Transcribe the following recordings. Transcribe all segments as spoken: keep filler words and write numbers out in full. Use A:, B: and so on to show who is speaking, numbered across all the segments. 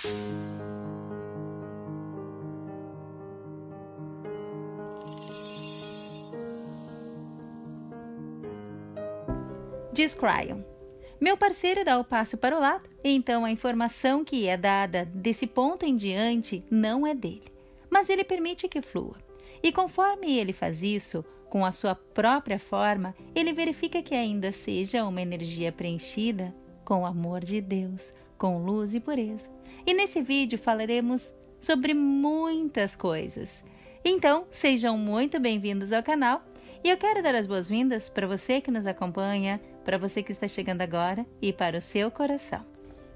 A: Diz Cryon: meu parceiro dá o passo para o lado, então a informação que é dada desse ponto em diante não é dele, mas ele permite que flua. E conforme ele faz isso, com a sua própria forma, ele verifica que ainda seja uma energia preenchida com o amor de Deus, com luz e pureza. E nesse vídeo falaremos sobre muitas coisas. Então, sejam muito bem-vindos ao canal. E eu quero dar as boas-vindas para você que nos acompanha, para você que está chegando agora e para o seu coração.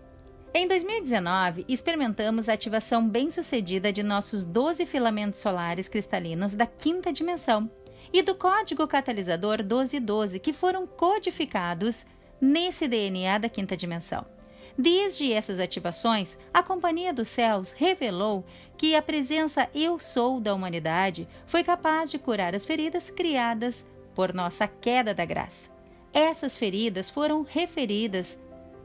A: Em dois mil e dezenove, experimentamos a ativação bem-sucedida de nossos doze filamentos solares cristalinos da quinta dimensão e do código catalisador doze doze, que foram codificados nesse D N A da quinta dimensão. Desde essas ativações, a Companhia dos Céus revelou que a presença Eu Sou da humanidade foi capaz de curar as feridas criadas por nossa queda da graça. Essas feridas foram referidas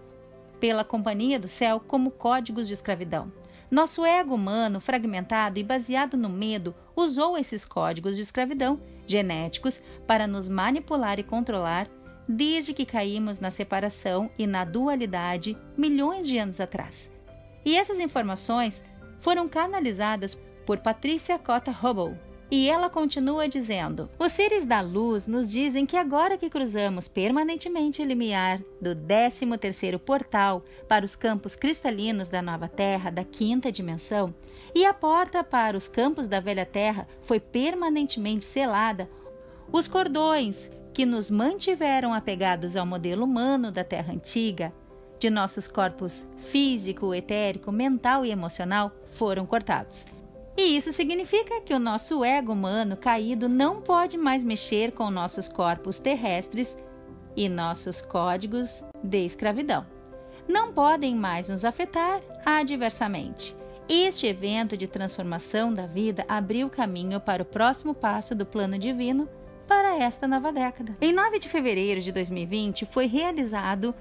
A: pela Companhia do Céu como códigos de escravidão. Nosso ego humano, fragmentado e baseado no medo, usou esses códigos de escravidão genéticos para nos manipular e controlar desde que caímos na separação e na dualidade milhões de anos atrás. E essas informações foram canalizadas por Patricia Cota Hubble. E ela continua dizendo: os seres da luz nos dizem que agora que cruzamos permanentemente o limiar do décimo terceiro portal para os campos cristalinos da nova Terra, da quinta dimensão, e a porta para os campos da velha Terra foi permanentemente selada, os cordões que nos mantiveram apegados ao modelo humano da Terra antiga, de nossos corpos físico, etérico, mental e emocional, foram cortados. E isso significa que o nosso ego humano caído não pode mais mexer com nossos corpos terrestres e nossos códigos de escravidão. Não podem mais nos afetar adversamente. Este evento de transformação da vida abriu caminho para o próximo passo do plano divino para esta nova década. Em nove de fevereiro de dois mil e vinte, foi realizado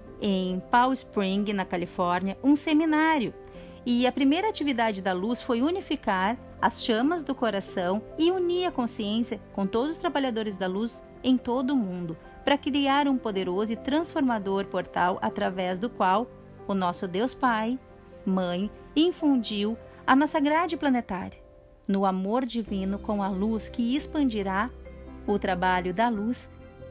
A: em Palm Springs, na Califórnia, um seminário. E a primeira atividade da luz foi unificar as chamas do coração e unir a consciência com todos os trabalhadores da luz em todo o mundo, para criar um poderoso e transformador portal através do qual o nosso Deus Pai, Mãe, infundiu a nossa grade planetária no amor divino com a luz que expandirá o trabalho da luz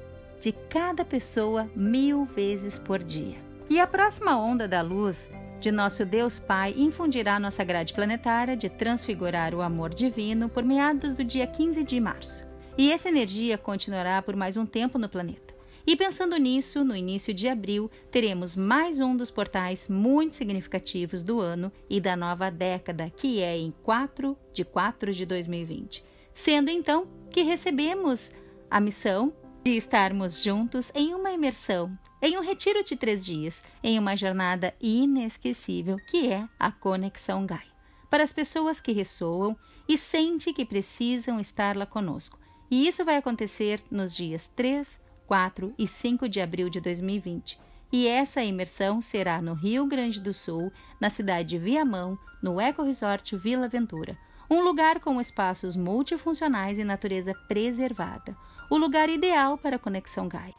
A: de cada pessoa mil vezes por dia. E a próxima onda da luz de nosso Deus Pai infundirá nossa grade planetária de transfigurar o amor divino por meados do dia quinze de março. E essa energia continuará por mais um tempo no planeta. E pensando nisso, no início de abril, teremos mais um dos portais muito significativos do ano e da nova década, que é em quatro de quatro de dois mil e vinte. Sendo então que recebemos a missão de estarmos juntos em uma imersão, em um retiro de três dias, em uma jornada inesquecível que é a Conexão Gaia, para as pessoas que ressoam e sentem que precisam estar lá conosco. E isso vai acontecer nos dias três, quatro e cinco de abril de dois mil e vinte. E essa imersão será no Rio Grande do Sul, na cidade de Viamão, no Eco Resort Vila Ventura, um lugar com espaços multifuncionais e natureza preservada, o lugar ideal para a Conexão Gaia.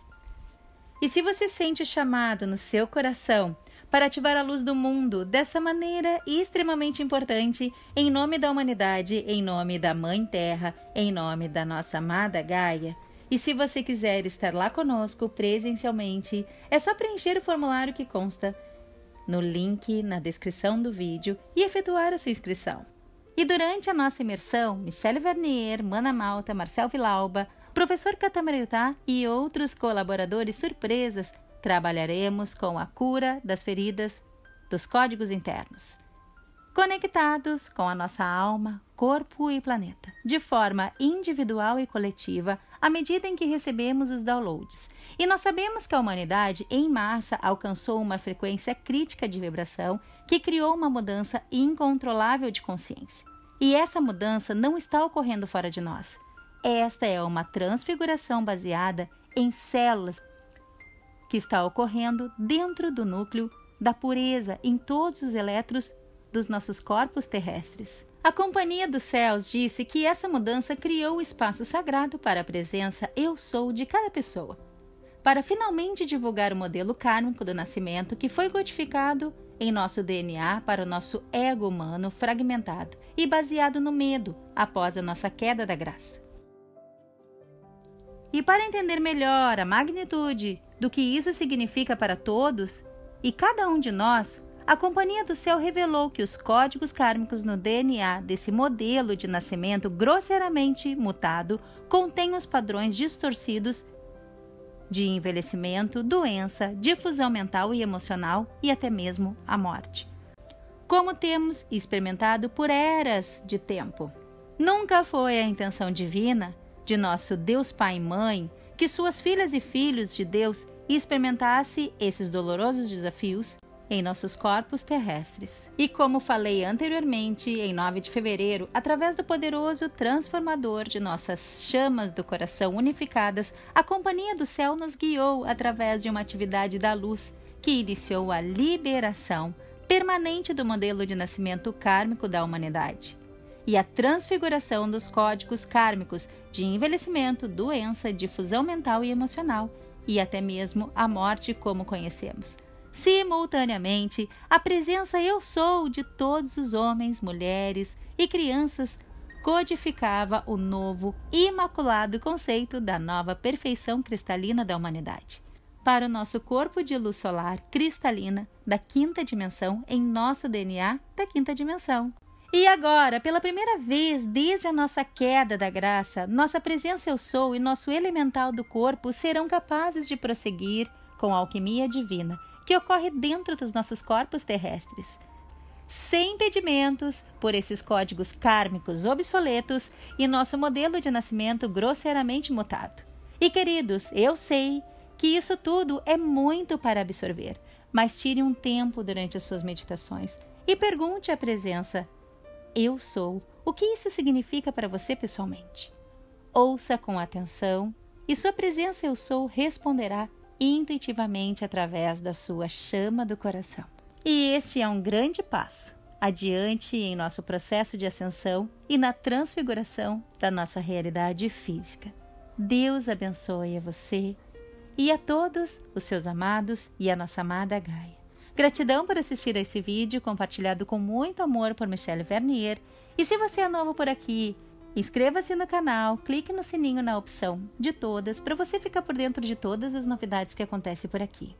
A: E se você sente chamado no seu coração para ativar a luz do mundo dessa maneira extremamente importante, em nome da humanidade, em nome da Mãe Terra, em nome da nossa amada Gaia, e se você quiser estar lá conosco presencialmente, é só preencher o formulário que consta no link na descrição do vídeo e efetuar a sua inscrição. E durante a nossa imersão, Michele Vernier, Mana Malta, Marcel Vilauba, Professor Catamarita e outros colaboradores surpresas, trabalharemos com a cura das feridas dos códigos internos, conectados com a nossa alma, corpo e planeta, de forma individual e coletiva, à medida em que recebemos os downloads. E nós sabemos que a humanidade, em massa, alcançou uma frequência crítica de vibração que criou uma mudança incontrolável de consciência. E essa mudança não está ocorrendo fora de nós. Esta é uma transfiguração baseada em células que está ocorrendo dentro do núcleo da pureza em todos os elétrons dos nossos corpos terrestres. A Companhia dos Céus disse que essa mudança criou o espaço sagrado para a presença Eu Sou de cada pessoa, para finalmente divulgar o modelo kármico do nascimento que foi codificado em nosso D N A para o nosso ego humano fragmentado e baseado no medo após a nossa queda da graça. E para entender melhor a magnitude do que isso significa para todos e cada um de nós, a Companhia do Céu revelou que os códigos kármicos no D N A desse modelo de nascimento grosseiramente mutado contêm os padrões distorcidos de envelhecimento, doença, difusão mental e emocional e até mesmo a morte, como temos experimentado por eras de tempo. Nunca foi a intenção divina de nosso Deus Pai e Mãe que suas filhas e filhos de Deus experimentassem esses dolorosos desafios em nossos corpos terrestres. E como falei anteriormente, em nove de fevereiro, através do poderoso transformador de nossas chamas do coração unificadas, a Companhia do Céu nos guiou através de uma atividade da luz que iniciou a liberação permanente do modelo de nascimento kármico da humanidade e a transfiguração dos códigos kármicos de envelhecimento, doença, difusão mental e emocional e até mesmo a morte como conhecemos. Simultaneamente, a presença Eu Sou de todos os homens, mulheres e crianças codificava o novo, imaculado conceito da nova perfeição cristalina da humanidade, para o nosso corpo de luz solar cristalina da quinta dimensão em nosso D N A da quinta dimensão. E agora, pela primeira vez desde a nossa queda da graça, nossa presença Eu Sou e nosso elemental do corpo serão capazes de prosseguir com a alquimia divina que ocorre dentro dos nossos corpos terrestres, sem impedimentos por esses códigos kármicos obsoletos e nosso modelo de nascimento grosseiramente mutado. E queridos, eu sei que isso tudo é muito para absorver, mas tire um tempo durante as suas meditações e pergunte à presença Eu Sou o que isso significa para você pessoalmente. Ouça com atenção e sua presença Eu Sou responderá intuitivamente através da sua chama do coração. E este é um grande passo adiante em nosso processo de ascensão e na transfiguração da nossa realidade física. Deus abençoe a você e a todos os seus amados e a nossa amada Gaia. Gratidão por assistir a esse vídeo compartilhado com muito amor por Michele Vernier. E se você é novo por aqui, inscreva-se no canal, clique no sininho na opção de todas para você ficar por dentro de todas as novidades que acontecem por aqui.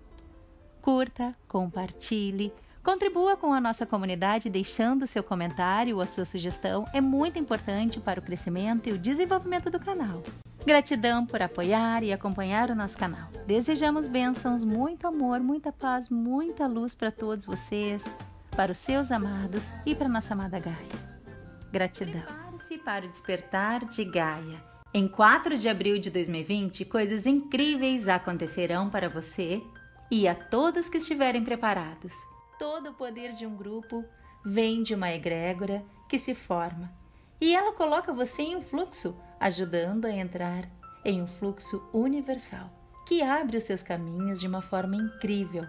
A: Curta, compartilhe, contribua com a nossa comunidade deixando seu comentário ou a sua sugestão, é muito importante para o crescimento e o desenvolvimento do canal. Gratidão por apoiar e acompanhar o nosso canal. Desejamos bênçãos, muito amor, muita paz, muita luz para todos vocês, para os seus amados e para nossa amada Gaia. Gratidão. Para o despertar de Gaia. Em quatro de abril de dois mil e vinte, coisas incríveis acontecerão para você e a todos que estiverem preparados. Todo o poder de um grupo vem de uma egrégora que se forma e ela coloca você em um fluxo, ajudando a entrar em um fluxo universal que abre os seus caminhos de uma forma incrível.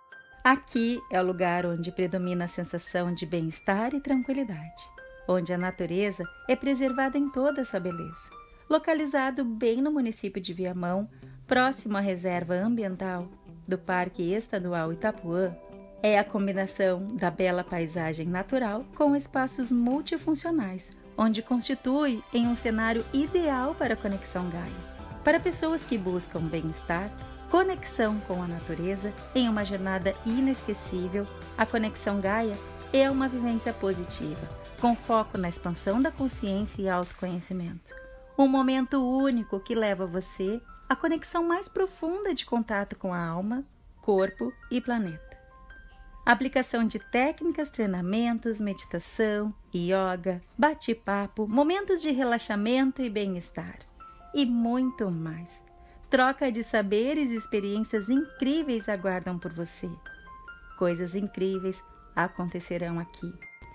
A: Aqui é o lugar onde predomina a sensação de bem-estar e tranquilidade, onde a natureza é preservada em toda a sua beleza. Localizado bem no município de Viamão, próximo à reserva ambiental do Parque Estadual Itapuã, é a combinação da bela paisagem natural com espaços multifuncionais, onde constitui em um cenário ideal para a conexão Gaia. Para pessoas que buscam bem-estar, conexão com a natureza em uma jornada inesquecível, a conexão Gaia é uma vivência positiva, com foco na expansão da consciência e autoconhecimento. Um momento único que leva você à conexão mais profunda de contato com a alma, corpo e planeta. Aplicação de técnicas, treinamentos, meditação, yoga, bate-papo, momentos de relaxamento e bem-estar. E muito mais. Troca de saberes e experiências incríveis aguardam por você. Coisas incríveis acontecerão aqui.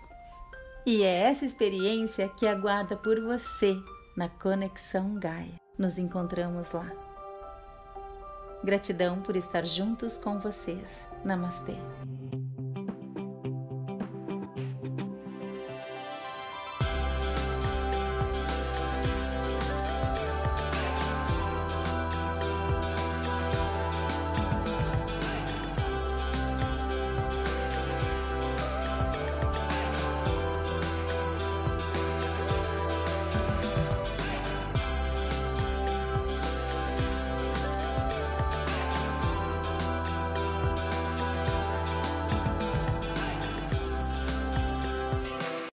A: E é essa experiência que aguarda por você na Conexão Gaia. Nos encontramos lá. Gratidão por estar juntos com vocês. Namastê.